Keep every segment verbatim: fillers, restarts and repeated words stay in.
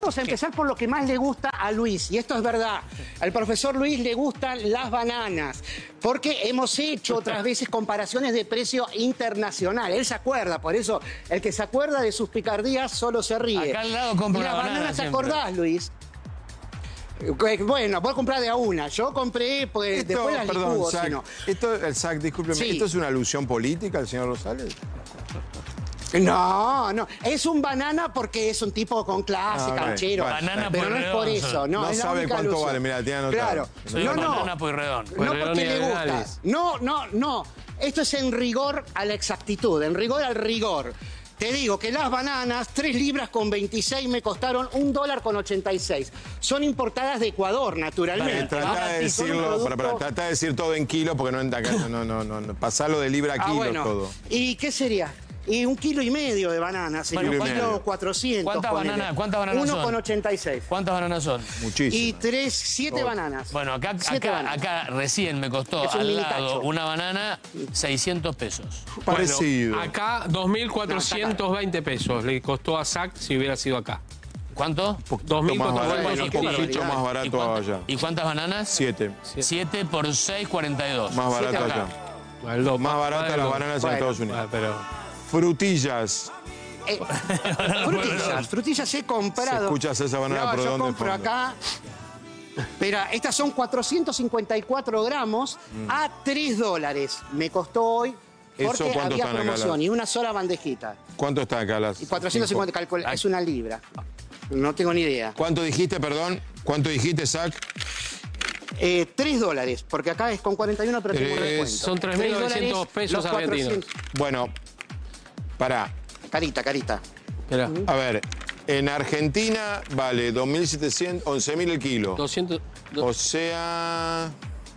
vamos a empezar por lo que más le gusta a Luis, y esto es verdad. Al profesor Luis le gustan las bananas, porque hemos hecho otras veces comparaciones de precio internacional. Él se acuerda, por eso el que se acuerda de sus picardías solo se ríe. Acá al lado compro y las una banana bananas, ¿te siempre. acordás, Luis? Bueno, vos comprás de a una. Yo compré, pues Esto, después las perdón, licuo, Zach, si no. esto, el Zach, discúlpeme, Sí. ¿esto es una alusión política al señor Rosales? No, no. Es un banana porque es un tipo con clase, Ah, canchero. bueno. Banana pero no es por Pueyrredón, eso. No, no es la sabe única cuánto alusión. vale, mirá, tiene anotado. Claro. Soy No, no. banana Pueyrredón. No Pueyrredón porque y le gusta. Arenales. No, no, no. Esto es en rigor a la exactitud, en rigor al rigor. Te digo que las bananas, tres libras con veintiséis, me costaron un dólar con ochenta y seis. Son importadas de Ecuador, naturalmente. Eh, Tratá de Son un decirlo, producto- para, para, tratá de decir todo en kilo, porque no entra acá, no, no, no, no, pasarlo de libra a Ah, kilo bueno. todo. ¿Y qué sería? Y un kilo y medio de bananas, sería Bueno, un kilo y kilo medio. cuatrocientos. ¿Cuántas ponele. bananas- cuántas bananas Uno son? con ochenta y seis. ¿Cuántas bananas son? Muchísimo. Y tres, siete Oh. bananas. Bueno, acá, Siete acá, bananas. acá recién me costó Es un al mini lado cacho. una banana seiscientos pesos. Parecido. Bueno, acá dos mil cuatrocientos veinte pesos le costó a Zach si hubiera sido acá. ¿Cuánto? dos mil más barato, cuatrocientos un qué poquito barbaridad. más ¿Y, barato cuánto- allá. ¿Y cuántas bananas? Siete. siete por seis, cuarenta y dos. Más Siete barato acá. allá. El do- Más barata del las do- bananas en Bueno. Estados Unidos. Ah, pero Frutillas. Eh, frutillas, frutillas he comprado. Se escucha esa banana No, por yo dónde compro fondo. acá. Pero estas son cuatrocientos cincuenta y cuatro gramos a tres dólares. Me costó hoy ¿Eso porque cuánto había están acá promoción las- y una sola bandejita. ¿Cuánto está acá las? Y cuatrocientos cincuenta, cinco? calcula, es una libra. No tengo ni idea. ¿Cuánto dijiste, perdón? ¿Cuánto dijiste, Zach? Eh, tres dólares, porque acá es con cuarenta y uno, pero tengo un Tres- descuento. son tres mil novecientos dólares, pesos los argentinos. cuatrocientos. Bueno, pará. Carita, carita. Mirá, A ver, en Argentina vale dos mil setecientos, once mil el kilo. doscientos, do- O sea,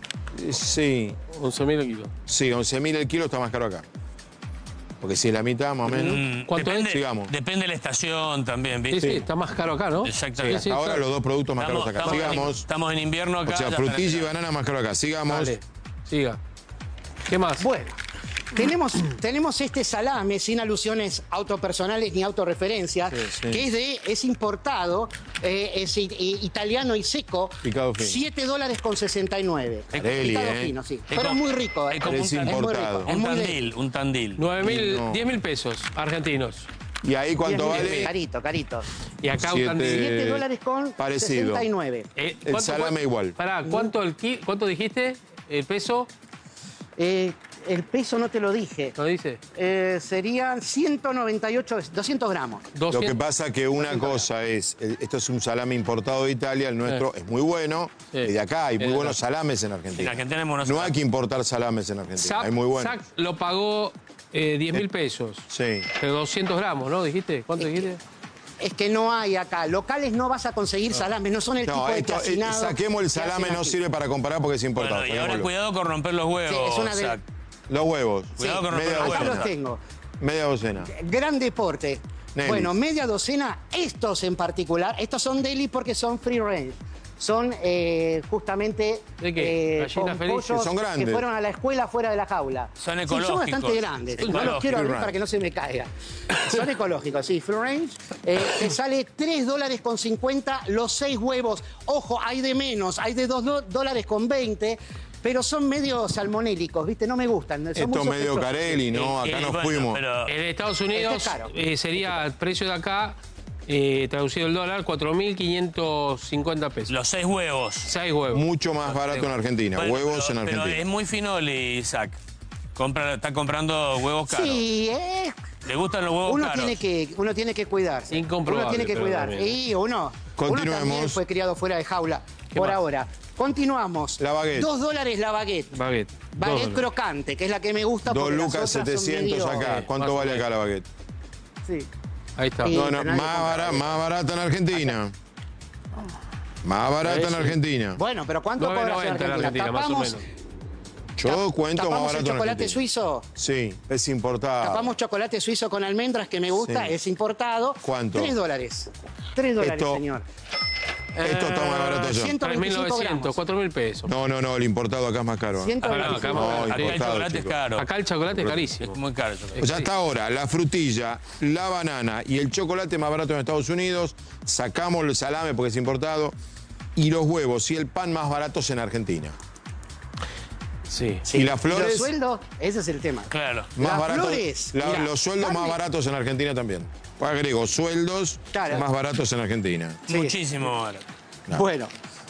sí, once mil el kilo. sí, once mil el kilo está más caro acá. Porque si es la mitad, más o menos. Mm, ¿Cuánto depende, es? Sigamos. Depende de la estación también, Sí, ¿viste? sí, está más caro acá, ¿no? Exactamente. Sí, sí, Ahora está- los dos productos más Estamos, caros acá. estamos en, Sigamos. estamos en invierno acá. O sea, ya frutilla y están- banana más caro acá. Sigamos. Dale, siga. ¿Qué más? Bueno, tenemos, tenemos este salame sin alusiones autopersonales ni autorreferencias, sí. que es, de, es importado, eh, es i- i- italiano y seco, Picado fino. siete dólares con sesenta y nueve. Carelli, Picado eh. fino, sí. Es Pero es como- muy rico. eh. es como un Es muy importado. rico, es Un muy de- tandil, un tandil. nueve mil, No. diez mil pesos argentinos. ¿Y ahí cuánto diez mil, vale? Carito, carito. Y acá Siete- un tandil. siete dólares con parecido. sesenta y nueve. Eh, El ¿cuánto- salame cuánto- igual. Pará, ¿cuánto, el ki- ¿cuánto dijiste? ¿El peso? Eh, el peso no te lo dije. ¿Lo dice? Eh, serían ciento noventa y ocho, doscientos gramos. Lo que doscientos. pasa que una cosa es, el- esto es un salame importado de Italia, el nuestro es muy bueno, Sí. y de acá hay Es muy de buenos acá. salames en En Argentina. Argentina hay buenos No hay que importar salames en Argentina, Zach, hay muy buenos. Zach lo pagó eh, diez mil pesos. Sí. Pero doscientos gramos, ¿no? ¿Dijiste? ¿Cuánto dijiste? Es que no hay acá. Locales no vas a conseguir salames, no son el No, tipo de esto, eh, chacinado saquemos el que salame, hacen no aquí. sirve para comparar porque es importado. Bueno, y ahora saquémoslo. cuidado con romper los huevos. Sí, es una de- Zach. Los huevos. Cuidado Sí, con romper media los Acá huevos. los tengo. Media docena. Gran deporte. Nelly. Bueno, media docena, estos en particular, estos son deli porque son free range. Son eh, justamente ¿De qué? eh, ¿Gallinas con felices? pollos Son grandes. que fueron a la escuela fuera de la jaula. Son Sí, ecológicos. son bastante grandes. No los Ecológicos. quiero abrir Free para range. que no se me caiga. Son ecológicos, sí, free range. Eh, te sale tres dólares con cincuenta los seis huevos. Ojo, hay de menos, hay de dos dólares con veinte. Pero son medio salmonélicos, ¿viste? No me gustan. Son Esto muy medio sospechosos. Carelli, ¿no? Acá Eh, nos bueno, fuimos. pero- En Estados Este Unidos es caro. eh, sería el precio de acá, eh, traducido el dólar, cuatro mil quinientos cincuenta pesos. Los seis huevos. Seis huevos. Mucho más barato en Argentina. Bueno, Huevos pero, en pero Argentina. es muy finoli, Isaac. Compra, está comprando huevos caros. Sí, eh, ¿Le gustan los huevos uno caros? tiene que uno tiene que cuidarse. Incomprobable, Uno tiene que pero cuidar. también. Y uno, uno Continuemos. también fue criado fuera de jaula por más? ahora. Continuamos. La baguette. Dos dólares la baguette. Baguette. Baguette Dos. crocante, que es la que me gusta Dos porque las lucas otras son setecientos medio- acá. Sí, ¿Cuánto más o vale menos. acá la baguette? Sí. Ahí está. Y- No, no, nadie más, compra bara- baguette. más barata en Argentina. Más barata en Eso. Argentina. Bueno, pero ¿cuánto nueve cobras en noventa en la Argentina? Argentina, más o ¿Tapamos, menos. Yo cuento más tapamos barato el en chocolate Argentina. suizo? Sí, es importado. Tapamos chocolate suizo con almendras, que me gusta, Sí. es importado. ¿Cuánto? Tres dólares. Tres dólares, Esto- señor. Esto está más barato allá. ciento tres mil veinticinco novecientos, gramos. cuatro mil pesos. No, no, no, el importado acá es más caro. ¿eh? ciento Ah, no, veinticinco acá No, gramos. Acá el importado, chocolate es chicos. caro. Acá el chocolate es carísimo. Es muy caro el chocolate. O sea, hasta ahora, la frutilla, la banana y el chocolate más barato en Estados Unidos, sacamos el salame porque es importado, y los huevos y el pan más baratos en Argentina. Sí. Sí. ¿Y las flores? Los sueldos, ese es el tema. Claro. Más Las baratos, flores, la- mirá, los sueldos más carne- baratos en Argentina también. Agrego, sueldos Claro. más baratos en Argentina. Sí. Muchísimo barato. No. Bueno.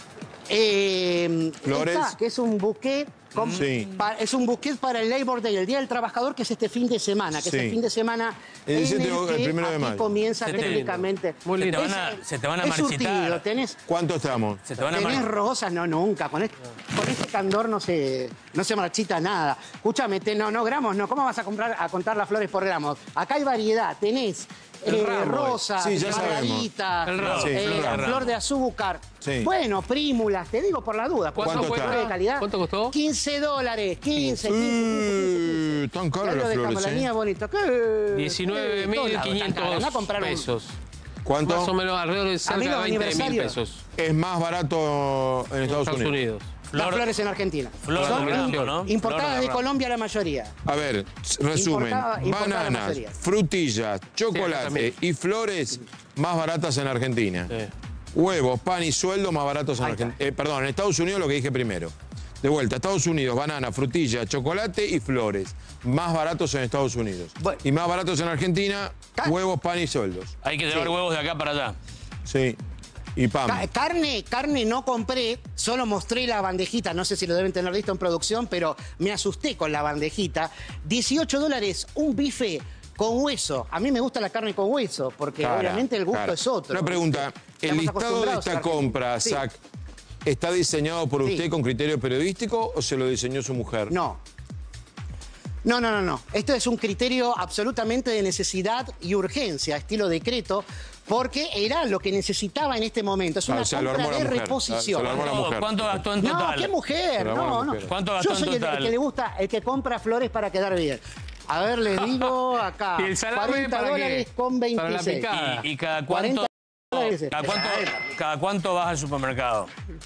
Eh, Flores. esta, que es un buquet. con- Sí. pa- es un buquet para el Labor Day, el Día del Trabajador, que es este fin de semana, que Sí. es el fin de semana El en diecisiete el el que primero de aquí mayo. comienza Qué lindo. técnicamente. Muy Se te lindo. van a, se te van a es marchitar. surtido, tenés, ¿Cuánto estamos? Se te van a tenés marchitar. rosas, no, nunca. Con este, con este candor no se, no se marchita nada. Escúchame, te- no, no, gramos, no. ¿Cómo vas a comprar a contar las flores por gramos? Acá hay variedad, tenés El eh, ramo, rosa, Sí, ya margarita, El ramo. Sí, eh, flor de ramo. flor de azúcar. Sí. Bueno, prímulas, te digo por la duda. porque ¿Cuánto son está? flores de calidad. ¿Cuánto costó? quince dólares, quince, quince, quince. Eh, tan caras Algo las de flores, campaña ¿eh? bonito. ¿Qué? diecinueve mil quinientos pesos. ¿Cuánto? Más o menos alrededor de cerca Amigos, de veinte mil aniversario. pesos. Es más barato en Estados, Estados Unidos. Las Flor- flores en Argentina. Flor Son de ramo, im- ¿no? importadas Flor de de ramo. Colombia la mayoría. A ver, resumen. Importada- importada la Bananas, mayoría. frutillas, chocolate también. y flores más baratas en Argentina. Sí. Huevos, pan y sueldo más baratos en Ahí está. Argentina. Eh, perdón, en Estados Unidos lo que dije primero. De vuelta, Estados Unidos, banana, frutilla, chocolate y flores. Más baratos en Estados Unidos. Bueno. Y más baratos en Argentina, Ca- huevos, pan y sueldos. Hay que llevar Sí. huevos de acá para allá. Sí. Y pan. Ca- carne, carne no compré, solo mostré la bandejita, no sé si lo deben tener visto en producción, pero me asusté con la bandejita. dieciocho dólares, un bife con hueso. A mí me gusta la carne con hueso, porque Cara, obviamente el gusto cara. es otro. Una pregunta. ¿El Estamos listado de acostumbrados esta a la Argentina. compra, Sí. Zach, está diseñado por Sí. usted con criterio periodístico o se lo diseñó su mujer? No. No, no, no, no. Esto es un criterio absolutamente de necesidad y urgencia, estilo decreto, porque era lo que necesitaba en este momento. Es Ah, una o sea, lo armó compra la de mujer. reposición. Se lo armó la ¿Cuánto, mujer. cuánto gastó en No, total? qué mujer, Pero no, bueno, no. mujer. ¿Cuánto gastó Yo en soy el, total? el que le gusta, el que compra flores para quedar bien. A ver, les digo acá. ¿Y el salame cuarenta para qué? dólares con Para la veintiséis. picada. ¿Y, y cada cuarenta cuánto, dólares. cada cuánto, cada cuánto vas al supermercado?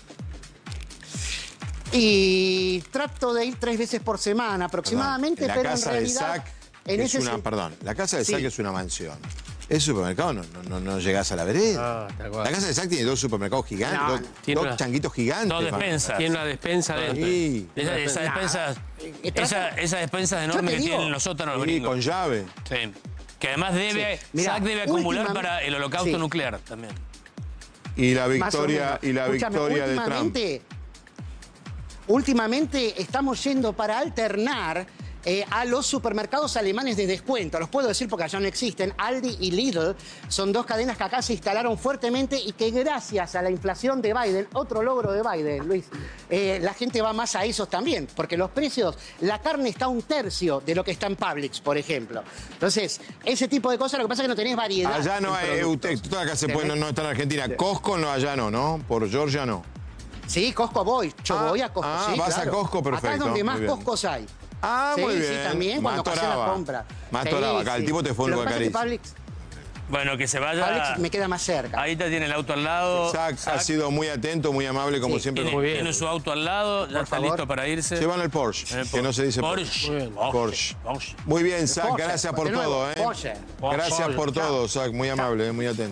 Y trato de ir tres veces por semana aproximadamente, Perdón, la pero en casa de realidad... Zach en es ese una, sen- perdón, la casa de Sí. Zach es una mansión. Ese supermercado no, no, no, no llegás a la vereda. Ah, tal cual. La casa de Zach tiene dos supermercados gigantes, No, dos, no. Tiene dos una- changuitos gigantes. Dos man. despensas. Tiene una despensa dentro. Sí, Esa, esa despensa, Eh, esa, trata- esa despensa Yo enorme te que digo- tienen los sótanos los sí, gringos. con llave. Sí. Que además debe, Sí. Mirá, S A C debe acumular últimam- para el holocausto Sí. nuclear también. Y la Más o victoria, menos. y la Escúchame, victoria de Trump. últimamente, últimamente estamos yendo para alternar eh, a los supermercados alemanes de descuento. Los puedo decir porque allá no existen. Aldi y Lidl son dos cadenas que acá se instalaron fuertemente y que gracias a la inflación de Biden, otro logro de Biden, Luis, eh, la gente va más a esos también, porque los precios, la carne está un tercio de lo que está en Publix, por ejemplo. Entonces, ese tipo de cosas, lo que pasa es que no tenés variedad. Allá no en hay, productos. usted, toda acá se ¿Te puede, no, ves? no está en Argentina. Costco no, allá no, ¿no? Por Georgia no. Sí, Costco voy. Yo Ah, voy a Costco. ah, sí, vas a claro. Costco, Acá perfecto, es donde más muy bien. Costcos hay. Ah, Sí, muy sí, bien. también cuando Más pasé la toraba. compra. Más Sí, toraba. Acá el sí. tipo te fue un Lo que lugar pasa es que carísimo. Publix, Bueno, que se vaya. Publix me queda más cerca. Ahí te tiene el auto al lado. Zach ha Zach sido muy atento, muy amable, como Sí. siempre. tiene, Muy bien. tiene su auto al lado, ya Por está favor. listo para irse. Llevan el Porsche, En el que no se dice Porsche. Porsche. Muy bien. Porsche. Porsche. Muy bien, Zach, Porsche, gracias por de nuevo, todo, ¿eh? Porsche. Gracias por Porsche. todo, Zach, muy amable, muy atento.